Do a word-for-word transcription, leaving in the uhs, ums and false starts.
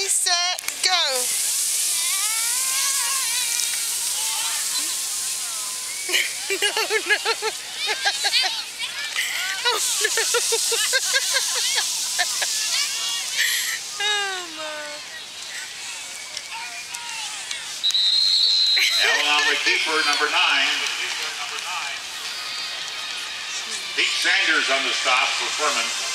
set, go. No, no. Oh, no. Oh, my. Now on the keeper, number nine. Pete Sanders on the stop for Furman.